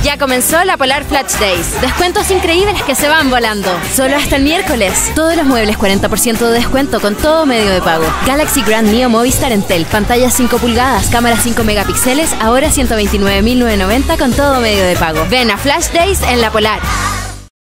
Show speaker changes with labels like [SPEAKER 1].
[SPEAKER 1] Ya comenzó la Polar Flash Days. Descuentos increíbles que se van volando. Solo hasta el miércoles. Todos los muebles 40% de descuento con todo medio de pago. Galaxy Grand Neo Movistar Entel. Pantalla 5 pulgadas, cámara 5 megapíxeles. Ahora 129.990 con todo medio de pago. Ven a Flash Days en la Polar.